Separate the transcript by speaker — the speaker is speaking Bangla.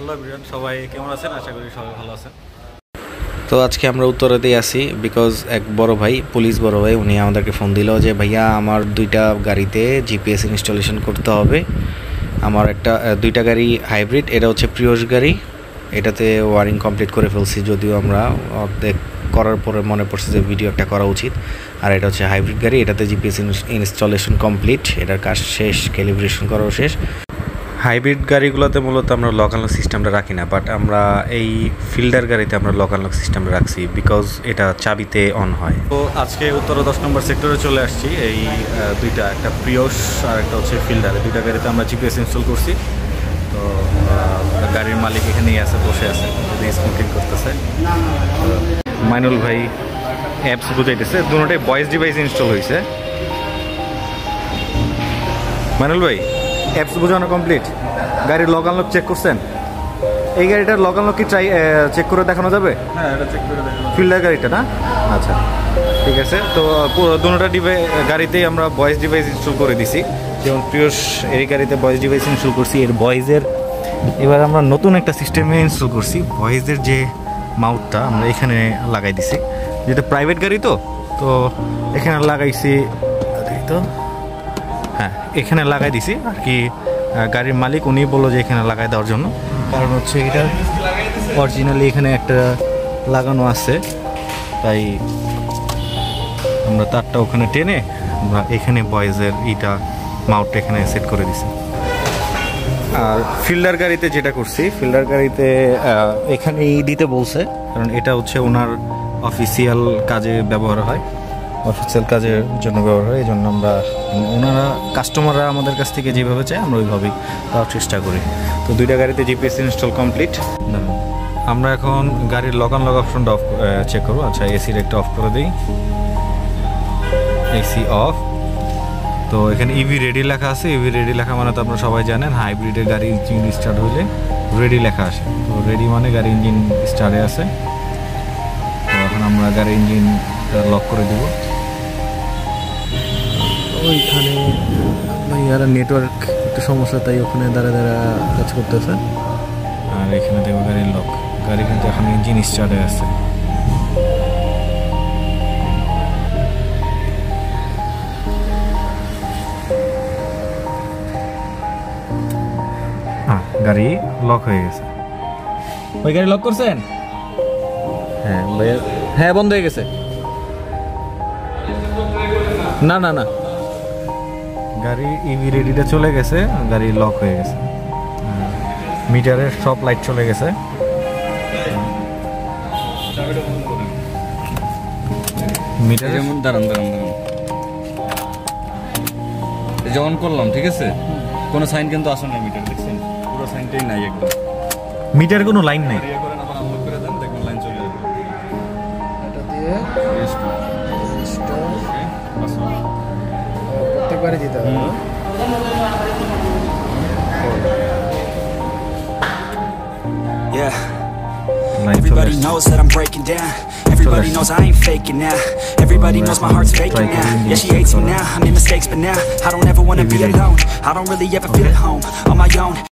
Speaker 1: হ্যালো এভরিওয়ান, সবাই কেমন আছেন? আশা করি সবাই ভালো আছেন।
Speaker 2: তো আজকে আমরা উত্তরাতেই আসি বিকজ এক বড় ভাই, পুলিশ বড় ভাই, উনি আমাদেরকে ফোন দিল যে ভাইয়া আমার দুইটা গাড়িতে জিপিএস ইনস্টলেশন করতে হবে। আমার দুইটা গাড়ি হাইব্রিড, এটা হচ্ছে প্রিয়স গাড়ি, এটাতে ওয়ারিং কমপ্লিট করে ফেলছি, যদিও আমরা অর্ধেক করার পরে মনে পড়ছে যে ভিডিও একটা করা উচিত। আর এটা হচ্ছে হাইব্রিড গাড়ি, এটাতে জিপিএস ইনস্টলেশন কমপ্লিট, এটার কাজ শেষ, ক্যালিব্রেশন করাও শেষ। হাইব্রিড গাড়িগুলোতে মূলত আমরা লক আনলক সিস্টেমটা রাখি না, বাট আমরা এই ফিল্ডার গাড়িতে আমরা লক আনলক সিস্টেমটা রাখছি বিকজ এটা চাবিতে অন হয়।
Speaker 1: তো আজকে উত্তর 10 নম্বর সেক্টরে চলে আসছি। এই দুইটা, একটা প্রিয়স আর একটা হচ্ছে ফিল্ডার, দুইটা গাড়িতে আমরা জিপিএস ইনস্টল করছি। তো গাড়ির মালিক এখানেই আছে, বসে আছে, স্মোকিং করতেছে। মাইনুল ভাই অ্যাপস বুঝাইতেছে, দুটোটাই ভয়েস ডিভাইস ইনস্টল হয়েছে। মাইনুল ভাই, অ্যাপস বোঝানো কমপ্লিট, গাড়ির লক আনলক চেক করছেন? এই গাড়িটার লক আনলক কি চেক করে দেখানো যাবে? হ্যাঁ, এটা চেক করে দেখানো, ফিল্ডার গাড়িটা না? আচ্ছা, ঠিক আছে। তো দুটোটা গাড়িতেই আমরা ভয়েস ডিভাইস ইনস্টল করে দিছি। যেমন প্রিয়স এই গাড়িতে ভয়েস ডিভাইস ইনস্টল করছি, এর ভয়েসের এবার আমরা নতুন একটা সিস্টেমে ইনস্টল করছি। ভয়েসের যে মাউথটা আমরা এখানে লাগাই দিছি, যেটা প্রাইভেট গাড়ি তো এখানে লাগাইছি। তো হ্যাঁ, এখানে লাগাই দিছি আর কি। গাড়ির মালিক উনি বললো যে এখানে লাগাই দেওয়ার জন্য, কারণ হচ্ছে এটা অরিজিনালি এখানে একটা লাগানো আছে, তাই আমরা তারটা ওখানে টেনে আমরা এখানে ভয়েসের মাউথটা এখানে সেট করে দিছি। আর ফিল্ডার গাড়িতে যেটা করছি, ফিল্ডার গাড়িতে এখানেই দিতে বলছে, কারণ এটা হচ্ছে ওনার অফিসিয়াল কাজে ব্যবহার হয়, অফিসিয়াল কাজের জন্য ব্যবহার হয়। এই জন্য আমরা কাস্টমাররা আমাদের কাছ থেকে যেভাবে চাই আমরা ওইভাবেই দেওয়ার চেষ্টা করি। তো দুইটা গাড়িতে জিপিএস ইনস্টল কমপ্লিট। আমরা এখন গাড়ির লক আনলক অপশনটা চেক করবো। আচ্ছা, এসির একটা অফ করে দিই, এসি অফ। তো এখানে ইভি রেডি লেখা আছে। ইভি রেডি লেখা মানে তো আপনারা সবাই জানেন, হাইব্রিডের গাড়ি ইঞ্জিন স্টার্ট হইলে রেডি লেখা আসে। তো রেডি মানে গাড়ি ইঞ্জিন স্টার্টে আছে। তো এখন আমরা গাড়ির ইঞ্জিন লক করে দিব। ওইখানে ভাইয়ারা নেটওয়ার্ক একটু সমস্যা, তাই ওখানে দাঁড়া কাজ করতেছে। আর এখানে দেখবো গাড়ির লক, গাড়ি কিন্তু এখন ইঞ্জিন স্টার্টে আছে। হ্যাঁ, গাড়ি লক হয়ে গেছে। ওই গাড়ি লক করছেন? হ্যাঁ ভাইয়া, হ্যাঁ বন্ধ হয়ে গেছে। না না না, গাড়ি ইভি রেডিটা চলে গেছে, গাড়ি লক হয়ে গেছে। মিটারের সব লাইট চলে গেছে। মিটার যেমন দাঁড়ান যেমন করলাম, ঠিক আছে, কোনো সাইন কিন্তু আসে না। মিটার দেখছেন, পুরো সাইনটাই নাই, একদম মিটার কোনো লাইন নাই। করে দেন, দেখবেন লাইন চলে যাবে। এটা দিয়ে প্রত্যেকবারই দিতে হবে।
Speaker 3: Everybody knows that I'm breaking down. Everybody knows I ain't faking now. Everybody knows my heart's faking now. Yeah, she hates me now, I made mistakes but now I don't ever wanna be alone. I don't really ever feel at home on my own.